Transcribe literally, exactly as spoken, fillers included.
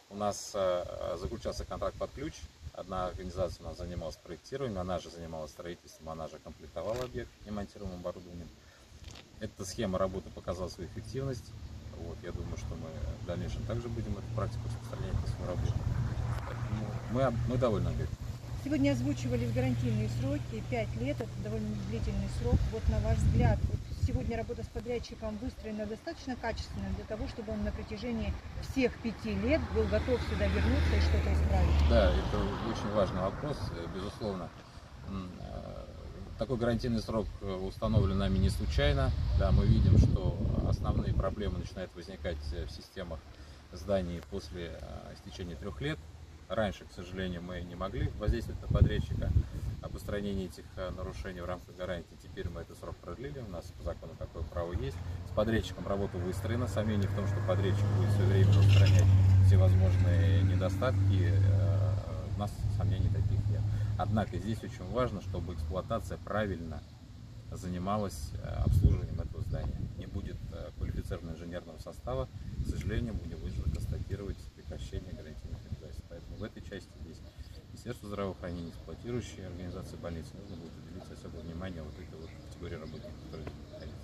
У нас заключался контракт под ключ. Одна организация у нас занималась проектированием, она же занималась строительством, она же комплектовала объект немонтируемым оборудованием. Эта схема работы показала свою эффективность. Вот, я думаю, что мы в дальнейшем также будем эту практику распространять на свою работу. Поэтому мы, мы довольны объектом. Сегодня озвучивались гарантийные сроки, пять лет, это довольно длительный срок. Вот на ваш взгляд, вот сегодня работа с подрядчиком выстроена достаточно качественно для того, чтобы он на протяжении всех пяти лет был готов сюда вернуться и что-то исправить? Да, это очень важный вопрос, безусловно. Такой гарантийный срок установлен нами не случайно. Да, мы видим, что основные проблемы начинают возникать в системах зданий после истечения трех лет. Раньше, к сожалению, мы не могли воздействовать на подрядчика об устранении этих нарушений в рамках гарантии. Теперь мы этот срок продлили, у нас по закону такое право есть. С подрядчиком работа выстроена, сомнений в том, что подрядчик будет все время устранять всевозможные недостатки, у нас сомнений таких нет. Однако здесь очень важно, чтобы эксплуатация правильно занималась обслуживанием этого здания. Не будет квалифицированного инженерного состава, к сожалению, будем вынуждены констатировать прекращение гарантийных обязательств. Поэтому в этой части здесь Министерство здравоохранения, эксплуатирующие организации больницы, нужно будет уделить особое внимание вот этой вот категории работников, которые